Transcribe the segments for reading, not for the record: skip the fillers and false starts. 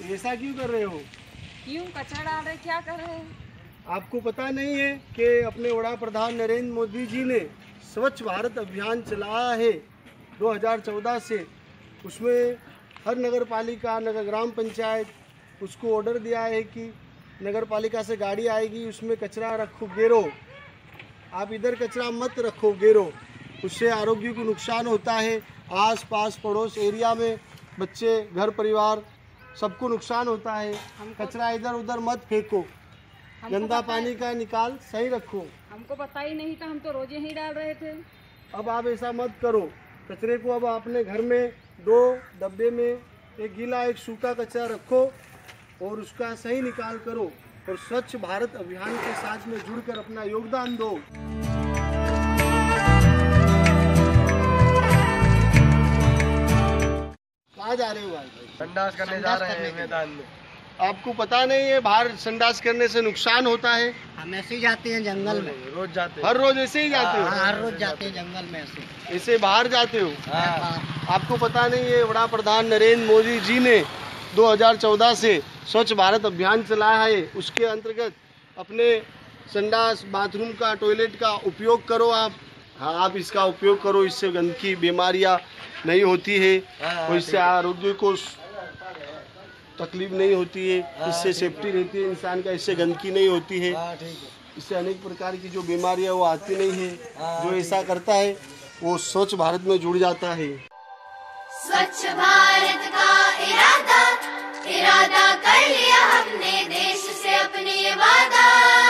ऐसा क्यों कर रहे हो? क्यों कचरा डाल रहे, क्या कर रहे हैं? आपको पता नहीं है कि अपने वड़ा प्रधान नरेंद्र मोदी जी ने स्वच्छ भारत अभियान चलाया है 2014 से। उसमें हर नगर पालिका, नगर ग्राम पंचायत उसको ऑर्डर दिया है कि नगर पालिका से गाड़ी आएगी, उसमें कचरा रखो गेरो, आप इधर कचरा मत रखो गेरो, उससे आरोग्य को नुकसान होता है। आस पास पड़ोस एरिया में बच्चे, घर परिवार सबको नुकसान होता है। कचरा इधर उधर मत फेंको, गंदा पानी का निकाल सही रखो। हमको पता ही नहीं था, हम तो रोज ही डाल रहे थे। अब आप ऐसा मत करो। कचरे को अब अपने घर में 2 डब्बे में, एक गीला एक सूखा कचरा रखो और उसका सही निकाल करो और स्वच्छ भारत अभियान के साथ में जुड़कर अपना योगदान दो। कहाँ जा रहे हो भाई? संडास करने जा रहे हैं मैदान में। आपको पता नहीं है बाहर संडास करने से नुकसान होता है? हम ऐसे ही जाते हैं जंगल में, रोज जाते हैं। हर रोज ऐसे ही जाते हो? हर रोज जाते हैं जंगल में ऐसे बाहर जाते हो? हाँ। आपको पता नहीं है वड़ा प्रधान नरेंद्र मोदी जी ने 2014 से स्वच्छ भारत अभियान चलाया है। उसके अंतर्गत अपने संडास, बाथरूम का, टॉयलेट का उपयोग करो आप। हाँ, आप इसका उपयोग करो, इससे गंदगी, बीमारियां नहीं होती है और इससे आरोग्य को तकलीफ नहीं होती है, इससे सेफ्टी रहती है इंसान का, इससे गंदगी नहीं होती है, इससे अनेक प्रकार की जो बीमारियां वो आती नहीं है। जो ऐसा करता है वो स्वच्छ भारत में जुड़ जाता है। स्वच्छ भारत का इरादा कर लिया हमने, देश से अपने ये वादा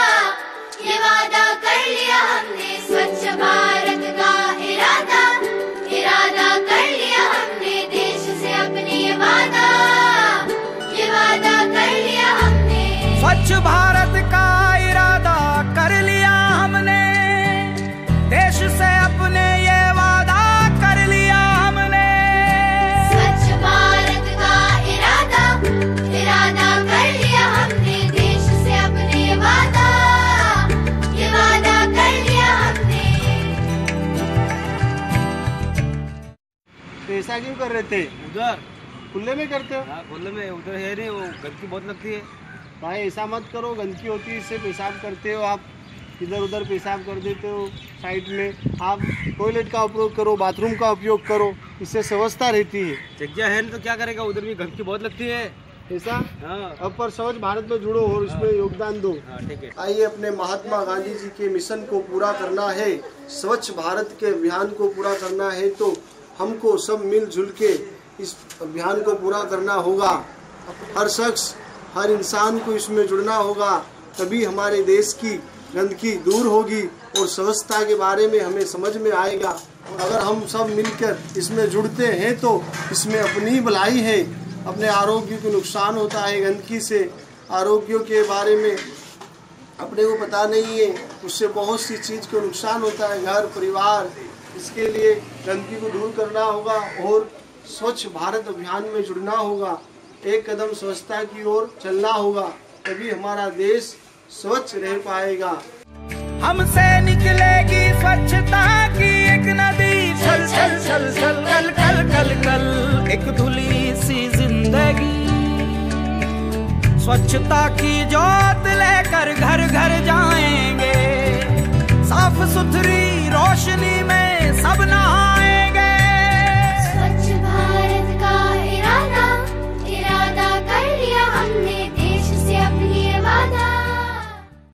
कर लिया हमने। स्वच्छ भारत का इरादा कर लिया हमने, देश से अपने ये वादा कर लिया हमने। स्वच्छ भारत का इरादा कर लिया हमने, देश से अपने ये वादा कर लिया हमने। स्वच्छ भारत का इरादा कर लिया हमने, देश से अपने ये वादा कर लिया हमने। तो ऐसा क्यों कर रहे थे? उधर खुले में करते हो? हाँ, खुले में उधर है नहीं, वो गंदगी बहुत लगती है। भाई ऐसा मत करो, गंदगी होती है, इससे पेशाब करते हो आप, इधर उधर पेशाब कर देते हो साइड में। आप टॉयलेट का उपयोग करो, बाथरूम का उपयोग करो, इससे व्यवस्था रहती है। जगह है नहीं तो क्या करेगा, उधर भी गंदगी बहुत लगती है। ऐसा हाँ। अब पर स्वच्छ भारत में जुड़ो और इसमें योगदान दो। हाँ, ठीक है। आइए, अपने महात्मा गांधी जी के मिशन को पूरा करना है, स्वच्छ भारत के अभियान को पूरा करना है, तो हमको सब मिलजुल के इस अभियान को पूरा करना होगा। हर शख्स, हर इंसान को इसमें जुड़ना होगा, तभी हमारे देश की गंदगी दूर होगी और स्वच्छता के बारे में हमें समझ में आएगा। अगर हम सब मिलकर इसमें जुड़ते हैं तो इसमें अपनी भलाई है, अपने आरोग्य को नुकसान होता है गंदगी से। आरोग्य के बारे में अपने को पता नहीं है, उससे बहुत सी चीज़ को नुकसान होता है, घर परिवार। इसके लिए गंदगी को दूर करना होगा और स्वच्छ भारत अभियान में जुड़ना होगा। एक कदम स्वच्छता की ओर चलना होगा, तभी हमारा देश स्वच्छ रह पाएगा। हमसे निकलेगी स्वच्छता की एक नदी, छल छल छल छल कल कल कल कल, एक धुली सी जिंदगी। स्वच्छता की जोत लेकर घर घर जाएंगे, साफ सुथरी रोशनी में सब नहा